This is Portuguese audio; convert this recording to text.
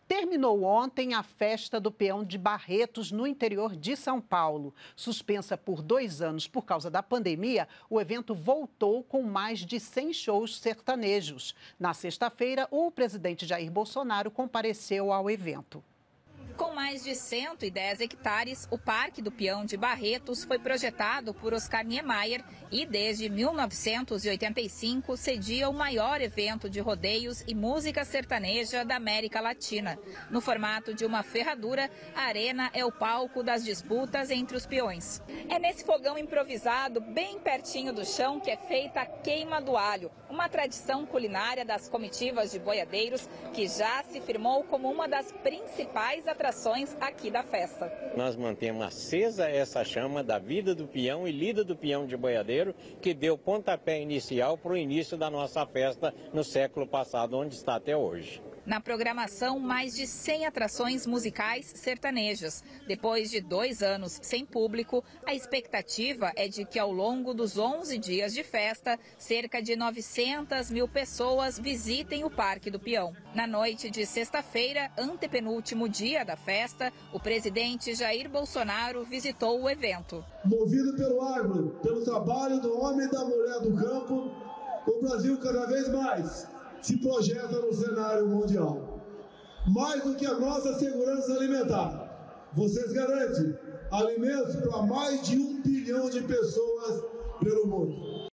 Terminou ontem a festa do Peão de Barretos, no interior de São Paulo. Suspensa por 2 anos por causa da pandemia, o evento voltou com mais de 100 shows sertanejos. Na sexta-feira, o presidente Jair Bolsonaro compareceu ao evento. Com mais de 110 hectares, o Parque do Peão de Barretos foi projetado por Oscar Niemeyer e, desde 1985, cedia o maior evento de rodeios e música sertaneja da América Latina. No formato de uma ferradura, a arena é o palco das disputas entre os peões. É nesse fogão improvisado, bem pertinho do chão, que é feita a queima do alho, uma tradição culinária das comitivas de boiadeiros que já se firmou como uma das principais atrações aqui da festa. Nós mantemos acesa essa chama da vida do peão e lida do peão de boiadeiro, que deu pontapé inicial para o início da nossa festa no século passado, onde está até hoje. Na programação, mais de 100 atrações musicais sertanejas. Depois de 2 anos sem público, a expectativa é de que ao longo dos 11 dias de festa, cerca de 900 mil pessoas visitem o Parque do Peão. Na noite de sexta-feira, antepenúltimo dia da festa, o presidente Jair Bolsonaro visitou o evento. Movido pelo agro, pelo trabalho do homem e da mulher do campo, o Brasil cada vez mais se projeta no cenário mundial. Mais do que a nossa segurança alimentar, vocês garantem alimentos para mais de 1 bilhão de pessoas pelo mundo.